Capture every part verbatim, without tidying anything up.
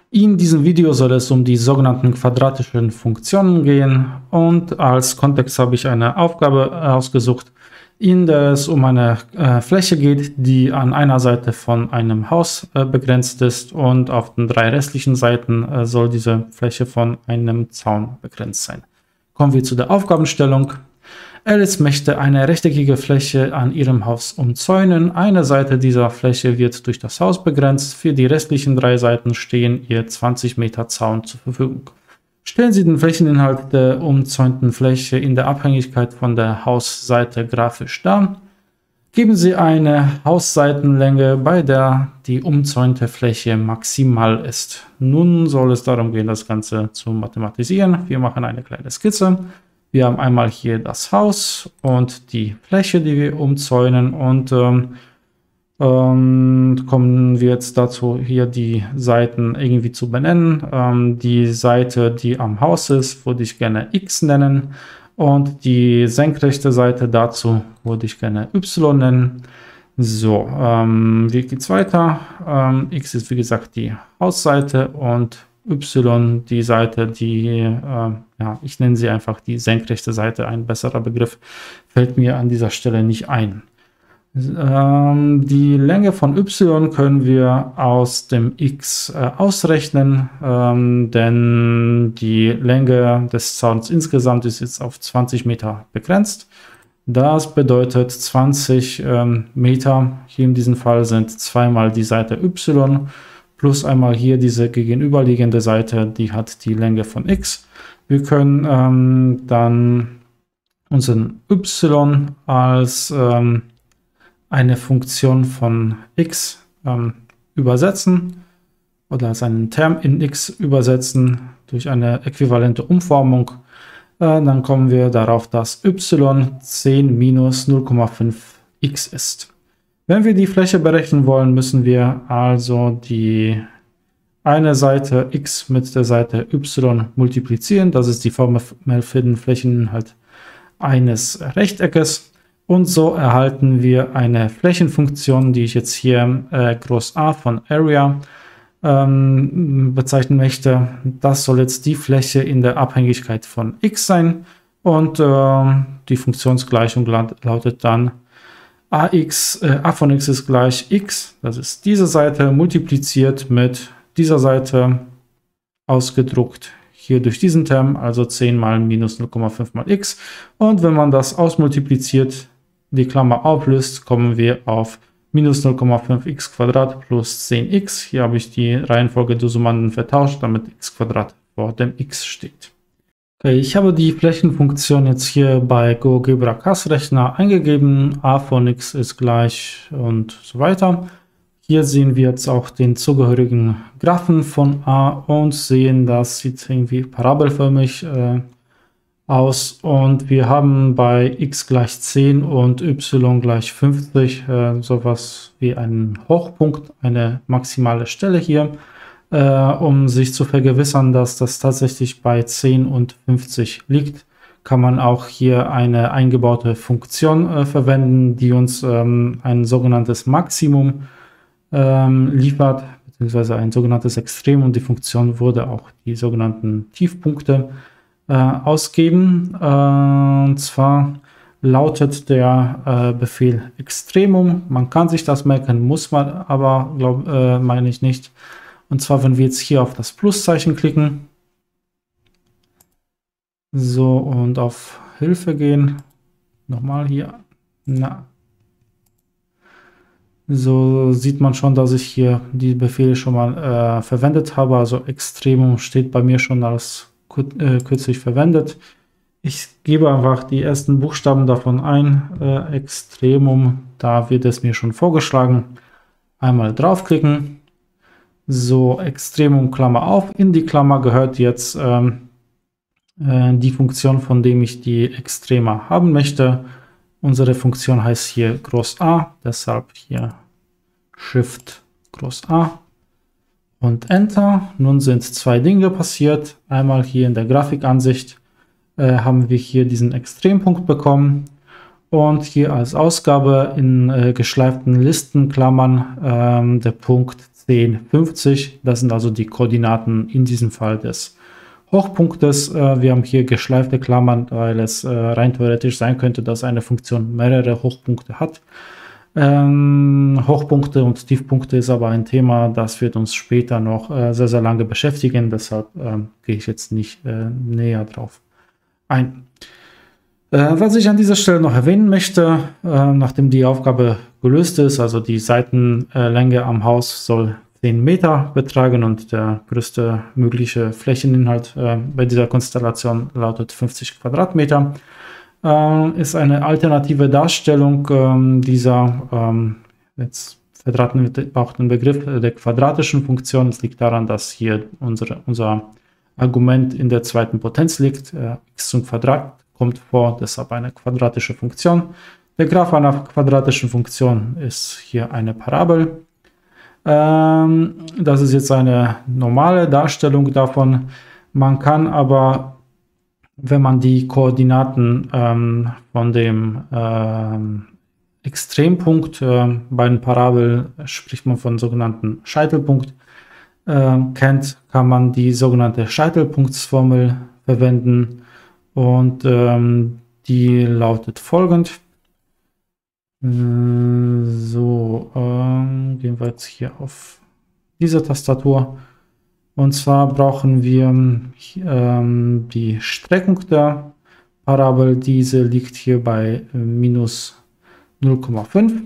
In diesem Video soll es um die sogenannten quadratischen Funktionen gehen und als Kontext habe ich eine Aufgabe ausgesucht, in der es um eine äh, Fläche geht, die an einer Seite von einem Haus äh, begrenzt ist und auf den drei restlichen Seiten äh, soll diese Fläche von einem Zaun begrenzt sein. Kommen wir zu der Aufgabenstellung. Alice möchte eine rechteckige Fläche an ihrem Haus umzäunen. Eine Seite dieser Fläche wird durch das Haus begrenzt. Für die restlichen drei Seiten stehen ihr zwanzig Meter Zaun zur Verfügung. Stellen Sie den Flächeninhalt der umzäunten Fläche in der Abhängigkeit von der Hausseite grafisch dar. Geben Sie eine Hausseitenlänge, bei der die umzäunte Fläche maximal ist. Nun soll es darum gehen, das Ganze zu mathematisieren. Wir machen eine kleine Skizze. Wir haben einmal hier das Haus und die Fläche, die wir umzäunen, und ähm, ähm, kommen wir jetzt dazu, hier die Seiten irgendwie zu benennen. Ähm, die Seite, die am Haus ist, würde ich gerne X nennen und die senkrechte Seite dazu würde ich gerne Y nennen. So, ähm, wie geht es weiter? Ähm, X ist wie gesagt die Hausseite und Y die Seite, die, äh, ja, ich nenne sie einfach die senkrechte Seite. Ein besserer Begriff fällt mir an dieser Stelle nicht ein. Ähm, die Länge von Y können wir aus dem X äh, ausrechnen, ähm, denn die Länge des Zauns insgesamt ist jetzt auf zwanzig Meter begrenzt. Das bedeutet zwanzig ähm, Meter, hier in diesem Fall sind zweimal die Seite Y, plus einmal hier diese gegenüberliegende Seite, die hat die Länge von X. Wir können ähm, dann unseren Y als ähm, eine Funktion von X ähm, übersetzen oder als einen Term in X übersetzen durch eine äquivalente Umformung. Äh, dann kommen wir darauf, dass Y zehn minus null Komma fünf x ist. Wenn wir die Fläche berechnen wollen, müssen wir also die eine Seite x mit der Seite y multiplizieren. Das ist die Formel für den Flächeninhalt eines Rechteckes. Und so erhalten wir eine Flächenfunktion, die ich jetzt hier äh, groß A von Area ähm, bezeichnen möchte. Das soll jetzt die Fläche in der Abhängigkeit von x sein. Und äh, die Funktionsgleichung lautet dann Ax, äh, a von x ist gleich x, das ist diese Seite, multipliziert mit dieser Seite, ausgedruckt hier durch diesen Term, also zehn mal minus null Komma fünf mal x. Und wenn man das ausmultipliziert, die Klammer auflöst, kommen wir auf minus null Komma fünf x Quadrat plus zehn x. Hier habe ich die Reihenfolge der Summanden vertauscht, damit x Quadrat vor dem x steht. Okay, ich habe die Flächenfunktion jetzt hier bei GeoGebra Kasrechner eingegeben. A von x ist gleich und so weiter. Hier sehen wir jetzt auch den zugehörigen Graphen von A und sehen, das sieht irgendwie parabelförmig äh, aus. Und wir haben bei x gleich zehn und y gleich fünfzig äh, sowas wie einen Hochpunkt, eine maximale Stelle hier. Äh, um sich zu vergewissern, dass das tatsächlich bei zehn und fünfzig liegt, kann man auch hier eine eingebaute Funktion äh, verwenden, die uns ähm, ein sogenanntes Maximum ähm, liefert, beziehungsweise ein sogenanntes Extrem, und die Funktion würde auch die sogenannten Tiefpunkte äh, ausgeben. Äh, und zwar lautet der äh, Befehl Extremum. Man kann sich das merken, muss man aber, glaub, äh, meine ich nicht. Und zwar, wenn wir jetzt hier auf das Pluszeichen klicken, so, und auf Hilfe gehen, nochmal hier, na, so sieht man schon, dass ich hier die Befehle schon mal äh, verwendet habe. Also Extremum steht bei mir schon als äh, kürzlich verwendet. Ich gebe einfach die ersten Buchstaben davon ein, äh, Extremum, da wird es mir schon vorgeschlagen. Einmal draufklicken. So, Extremum Klammer auf. In die Klammer gehört jetzt ähm, äh, die Funktion, von dem ich die Extrema haben möchte. Unsere Funktion heißt hier groß A, deshalb hier Shift groß A und Enter. Nun sind zwei Dinge passiert. Einmal hier in der Grafikansicht äh, haben wir hier diesen Extrempunkt bekommen. Und hier als Ausgabe in äh, geschleiften Listenklammern ähm, der Punkt zehn, fünfzig. Das sind also die Koordinaten in diesem Fall des Hochpunktes. Äh, wir haben hier geschleifte Klammern, weil es äh, rein theoretisch sein könnte, dass eine Funktion mehrere Hochpunkte hat. Ähm, Hochpunkte und Tiefpunkte ist aber ein Thema, das wird uns später noch äh, sehr, sehr lange beschäftigen. Deshalb äh, gehe ich jetzt nicht äh, näher drauf ein. Äh, was ich an dieser Stelle noch erwähnen möchte, äh, nachdem die Aufgabe gelöst ist, also die Seitenlänge am Haus soll zehn Meter betragen und der größte mögliche Flächeninhalt äh, bei dieser Konstellation lautet fünfzig Quadratmeter, äh, ist eine alternative Darstellung äh, dieser, ähm, jetzt verraten wir auch den Begriff der quadratischen Funktion. Es liegt daran, dass hier unsere, unser Argument in der zweiten Potenz liegt, äh, x zum Quadrat kommt vor, deshalb eine quadratische Funktion. Der Graph einer quadratischen Funktion ist hier eine Parabel. Ähm, das ist jetzt eine normale Darstellung davon. Man kann aber, wenn man die Koordinaten ähm, von dem ähm, Extrempunkt, äh, bei den Parabeln spricht man von sogenannten Scheitelpunkt, äh, kennt, kann man die sogenannte Scheitelpunktsformel verwenden. Und ähm, die lautet folgend. Äh, so, ähm, gehen wir jetzt hier auf diese Tastatur. Und zwar brauchen wir ähm, die Streckung der Parabel. Diese liegt hier bei äh, minus null Komma fünf.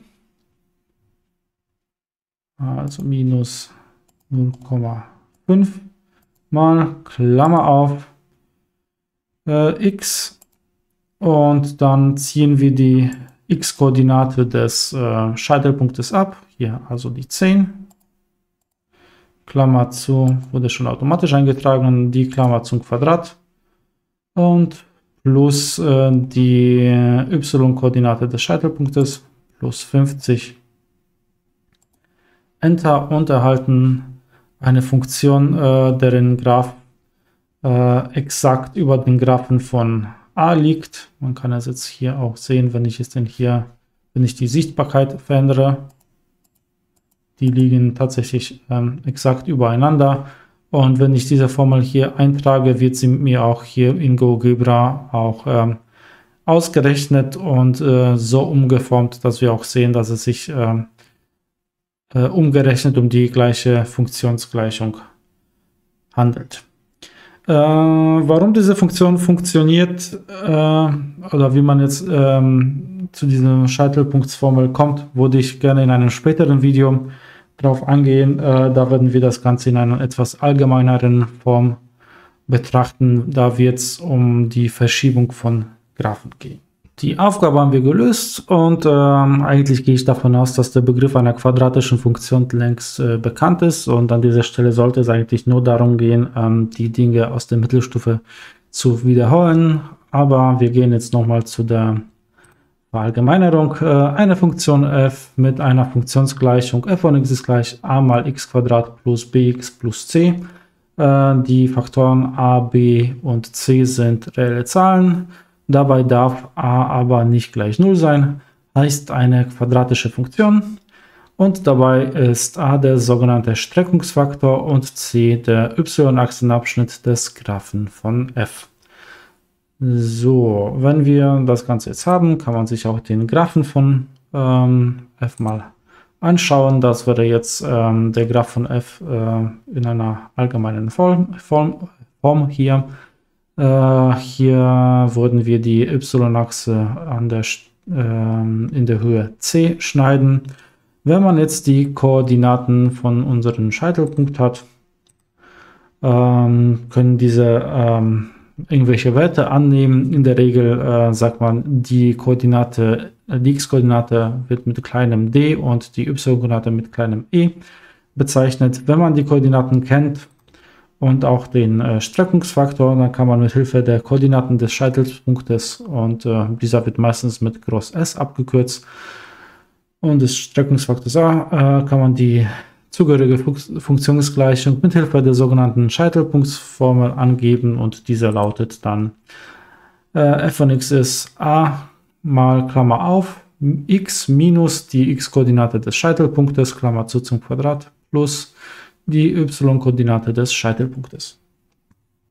Also minus null Komma fünf mal Klammer auf x, und dann ziehen wir die x-Koordinate des äh, Scheitelpunktes ab, hier also die zehn, Klammer zu, wurde schon automatisch eingetragen, die Klammer zum Quadrat und plus äh, die y-Koordinate des Scheitelpunktes plus fünfzig, Enter, und erhalten eine Funktion, äh, deren Graph Äh, exakt über den Graphen von A liegt. Man kann es jetzt hier auch sehen, wenn ich es denn hier, wenn ich die Sichtbarkeit verändere. Die liegen tatsächlich ähm, exakt übereinander. Und wenn ich diese Formel hier eintrage, wird sie mir auch hier in GeoGebra auch ähm, ausgerechnet und äh, so umgeformt, dass wir auch sehen, dass es sich ähm, äh, umgerechnet um die gleiche Funktionsgleichung handelt. Äh, warum diese Funktion funktioniert äh, oder wie man jetzt ähm, zu dieser Scheitelpunktsformel kommt, würde ich gerne in einem späteren Video drauf angehen. Äh, da werden wir das Ganze in einer etwas allgemeineren Form betrachten. Da wird es um die Verschiebung von Graphen gehen. Die Aufgabe haben wir gelöst und ähm, eigentlich gehe ich davon aus, dass der Begriff einer quadratischen Funktion längst äh, bekannt ist, und an dieser Stelle sollte es eigentlich nur darum gehen, ähm, die Dinge aus der Mittelstufe zu wiederholen. Aber wir gehen jetzt nochmal zu der Verallgemeinerung. Äh, eine Funktion f mit einer Funktionsgleichung f von x ist gleich a mal x Quadrat plus bx plus c. Äh, die Faktoren a, b und c sind reelle Zahlen. Dabei darf a aber nicht gleich null sein, heißt eine quadratische Funktion, und dabei ist a der sogenannte Streckungsfaktor und c der y-Achsenabschnitt des Graphen von f. So, wenn wir das Ganze jetzt haben, kann man sich auch den Graphen von ähm, f mal anschauen. Das wäre jetzt ähm, der Graph von f äh, in einer allgemeinen Form, Form, Form hier. Uh, hier würden wir die y-Achse an der, äh, in der Höhe c schneiden. Wenn man jetzt die Koordinaten von unserem Scheitelpunkt hat, ähm, können diese ähm, irgendwelche Werte annehmen. In der Regel äh, sagt man, die Koordinate, die x-Koordinate wird mit kleinem d und die y-Koordinate mit kleinem e bezeichnet. Wenn man die Koordinaten kennt und auch den äh, Streckungsfaktor, dann kann man mit Hilfe der Koordinaten des Scheitelpunktes, und äh, dieser wird meistens mit Groß S abgekürzt, und des Streckungsfaktors a, äh, kann man die zugehörige Funktionsgleichung mit Hilfe der sogenannten Scheitelpunktsformel angeben, und diese lautet dann äh, f von x ist a mal Klammer auf x minus die x-Koordinate des Scheitelpunktes, Klammer zu zum Quadrat, plus die y-Koordinate des Scheitelpunktes.